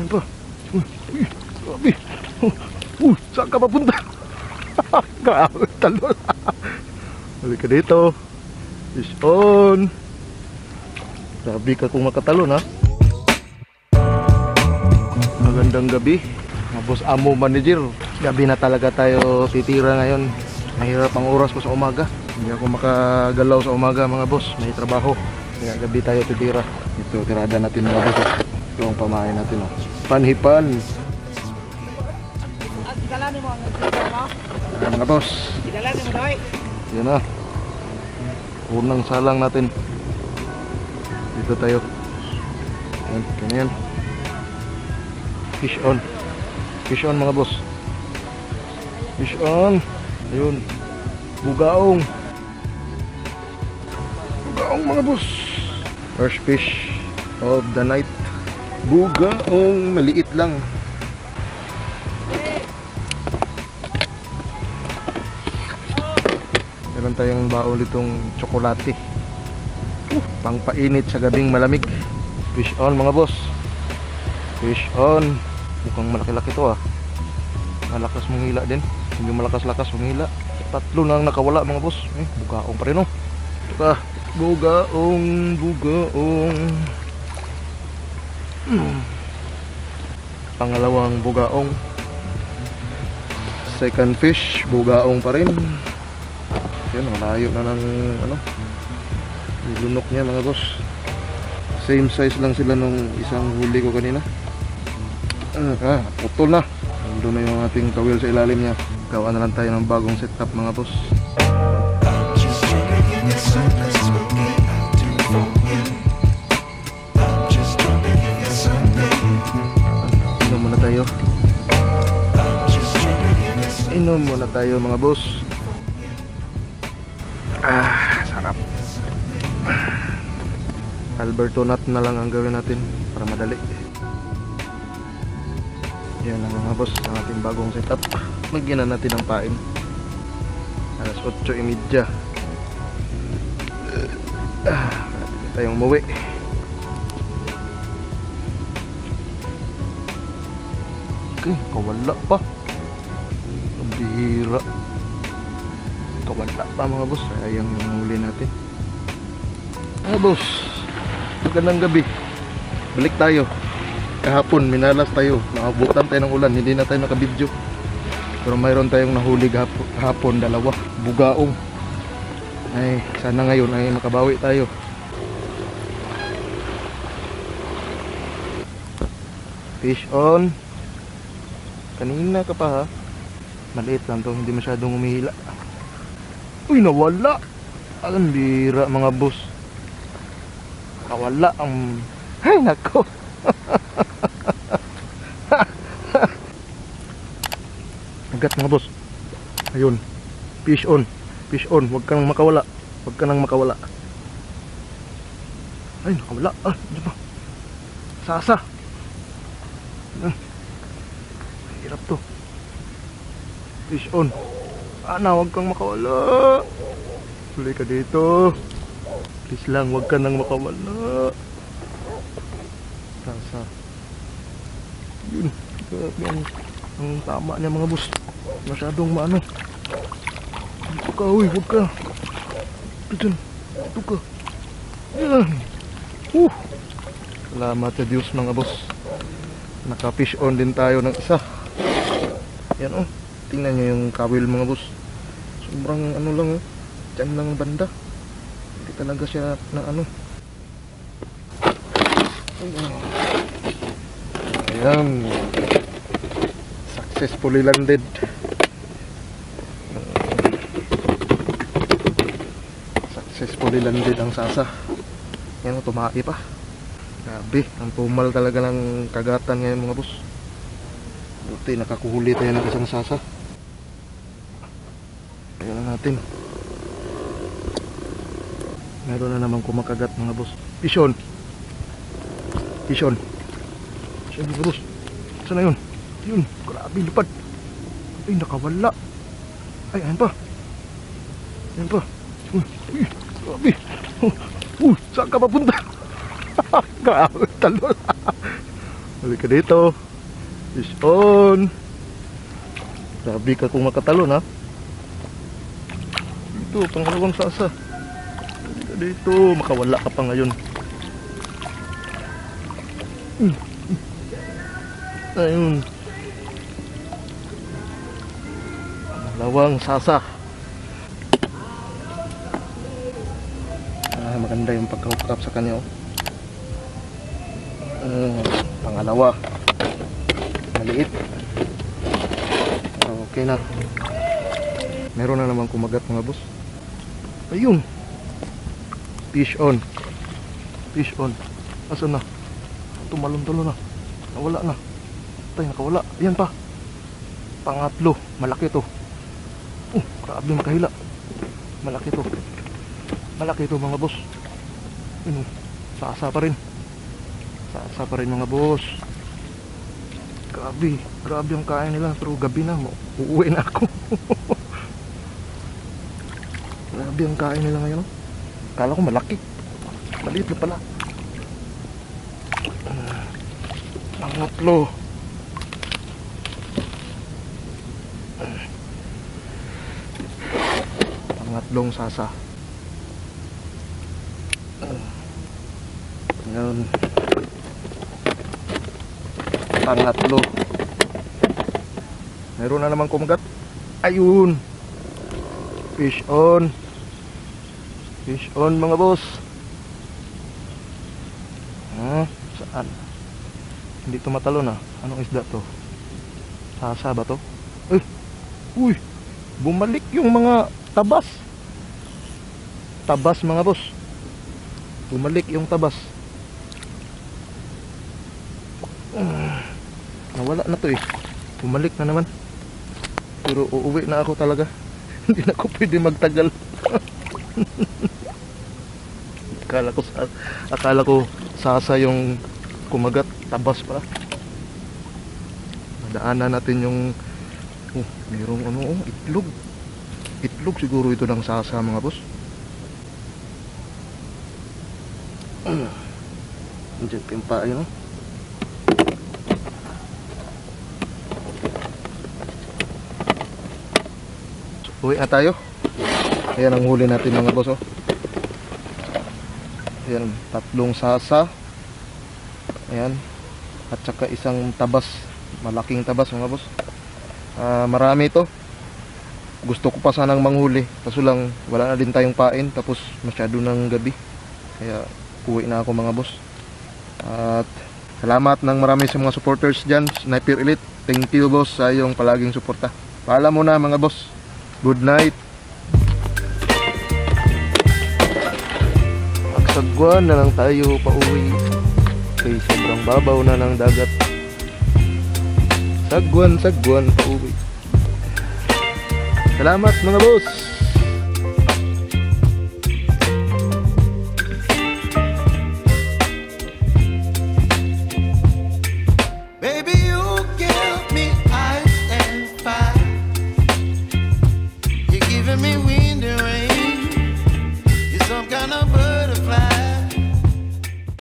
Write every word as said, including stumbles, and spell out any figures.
Yan pa. Uy, uy, grabe. Uh, uh, saan ka papunta? Grabe, talon. Balik ka dito. Fish on. Grabe ka kung makatalon, ha. Magandang gabi, mga boss amo manager. Gabi na talaga tayo titira ngayon. Mahirap ang oras ko sa umaga. Hindi ako makagalaw sa umaga, mga boss. May trabaho. Kaya gabi tayo titira. Ito, tirada natin, mga boss. Ito ang pamain natin, oh. Panhipan. Ayan, mga boss. Yan na. Unang salang natin. Dito tayo. Ayan, ganyan. Fish on. Fish on, mga boss. Fish on. Ayun. Bugaong. Bugaong, mga boss. First fish of the night. Bugaong. Maliit lang. Meron tayong baon itong tsokolate. Uh, pangpainit sa gabing malamig. Fish on, mga boss. Fish on. Mukhang malaki-laki to, ah. Malakas manghila din. Hindi malakas-lakas manghila. Tatlo na ang nakawala, mga boss. Eh, bugaong pa rin, oh. Ito ka. Bugaong, bugaong. Hmm. Pangalawang bugaong. Second fish, bugaong pa rin. Yan, malayo na ng ano, lunok niya, mga boss. Same size lang sila nung isang huli ko kanina. Ah, putol na. Nandun na yung ating kawil sa ilalim niya. Gawa na lang tayo ng bagong setup, mga boss. Inom muna tayo. Inom muna tayo, mga boss. Ah, sarap. Alberto nut na lang ang gawin natin para madali. Yan lang, mga boss, ang ating bagong setup. Magyan na natin ang pain. Alas otso y media. Ah, natin tayong umuwi. Okay, kawala pa. Ang bihira. Kawala pa, mga boss. Sayang yung huli natin. Ah, boss, magandang gabi. Balik tayo. Kahapon minalas tayo, nakabutan tayo ng ulan, hindi na tayo nakabidyo. Pero mayroon tayong nahuli kahapon, kahapon dalawa, bugaong. Ay, sana ngayon ay makabawi tayo. Fish on. Kanina ka pa, ha. Maliit lang to, hindi masyadong umihila. Uy, nawala. Ang bira, mga boss. Nawala ang... Ay, nako. Agat, mga boss. Ayun. Fish on. Fish on. Huwag kang makawala. Huwag ka nang makawala. Ay, nakawala. Ah, dito pa. Sasa. Ah. Hirap to. Fish on. Ana, huwag kang makawala. Huli ka dito. Please lang, huwag ka nang makawala. Sasa. Yun. Ang, ang tama niya, mga boss. Masyadong maano. Huwag ka, uy, huwag ka. Ito dyan. Ito ka. Yan. Uh. Salamat sa Diyos, mga boss. Naka-fish on din tayo ng isa. Yan, oh. Tingnan nyo yung kawil, mga boss. Sobrang ano lang, oh. Diyan lang banda. Hindi talaga siya na ano. Ayan. Successfully landed. Successfully landed ang sasa. Yan, tumai pa. Grabe, ang tumal talaga ng kagatan ngayon, mga boss. Buti nakakuhuli tayo ng isang sasa. Ayan na natin. Meron na naman kumakagat, mga boss. Fish on. Fish on. Fish on, mga boss. Saan na yun? Yun, grabe, lipad. Ay, nakawala. Ay, ayan pa. Ayan pa. Uy, uy, grabe. Uh, uh, saan ka papunta? Grabe, talon. Balik ka dito. Fish on. Grabe ka kung makatalon ha. Dito, pangalawang sasa. Balik ka dito. Makawala ka pa ngayon. Ayun. Pangalawang sasa. Ah, maganda yung pagka-hook up sa kanya oh. Uh, pangalawa maliit. Okay na, meron na naman kumagat mga boss. Ayun, fish on, fish on. Asan na? Tumalon-talon na, nawala na. Tay, nakawala. Ayan pa, pangatlo. Malaki to. Uh, grabe makahila. Malaki to, malaki to mga boss. Ayun, sasa pa rin. Sasa pa rin mga boss. Grabe, grabe ang kain nila. Pero gabi na, uuwi na ako. Grabe ang kain nila ngayon. Kala ko malaki, maliit na pala. Pangatlo. Pangatlong sasa. Ngayon, pangatlo. Meron na naman kumagat. Ayun, fish on. Fish on mga boss. Ah, saan? Hindi tumatalon ah. Anong isda to? Sasa ba to? Eh, uy, bumalik yung mga tabas. Tabas mga boss. Bumalik yung tabas. Uh, nawala na to eh. Bumalik na naman. Pero uuwi na ako talaga. Hindi na ako pwede magtagal. akala ko akala ko sasa yung kumagat, tabas pala. Madaanan natin yung oh, mayroong ano, oh, itlog. Itlog siguro ito ng sasa mga boss. Diyan timpa yun oh. Uwi na tayo. Ayan ang huli natin mga boss oh. Ayan, tatlong sasa. Ayan. At saka isang tabas. Malaking tabas mga boss. uh, Marami ito. Gusto ko pa sanang manghuli, kaso lang wala na din tayong pain. Tapos masyado ng gabi. Kaya uwi na ako mga boss. At salamat ng marami sa mga supporters dyan, Sniper Elite. Thank you boss sa iyong palaging suporta. Paalam muna mga boss. Good night. Magsagwan na lang tayo pauwi. Kay sobrang babaw na ng dagat. Sagwan, sagwan pauwi. Salamat mga boss.